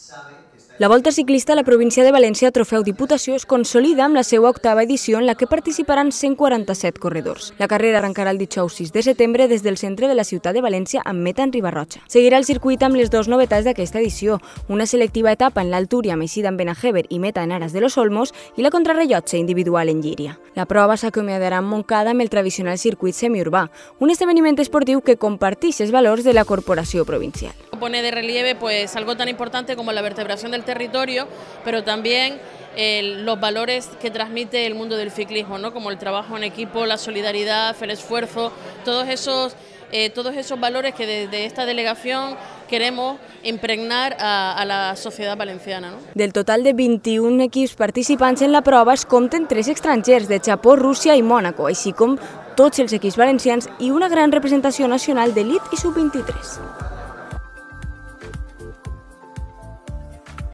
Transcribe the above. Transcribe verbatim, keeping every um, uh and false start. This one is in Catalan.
La Volta Ciclista a la província de València Trofeu Diputació es consolida amb la seva octava edició en la que participaran cent quaranta-set corredors. La carrera arrencarà el dijous sis de setembre des del centre de la ciutat de València amb meta en Riba-roja. Seguirà el circuit amb les dues novetats d'aquesta edició, una selectiva etapa en l'Altúria amb eixida en Benajever i meta en Aras de los Olmos i la contrarrellotge individual en Llíria. La prova s'acomiadarà en Montcada amb el tradicional circuit semiurbà, un esdeveniment esportiu que comparteix els valors de la corporació provincial. Pone de relieve pues algo tan importante como la vertebración del territorio, pero también eh, los valores que transmite el mundo del ciclismo, ¿no? Como el trabajo en equipo, la solidaridad, el esfuerzo, todos esos, eh, todos esos valores que desde esta delegación queremos impregnar a, a la societat valenciana. ¿No? Del total de vint-i-un equips participants en la prova es compten tres estrangers de Japó, Rússia i Mònaco, així com tots els equips valencians i una gran representació nacional d'elit i sub vint-i-tres.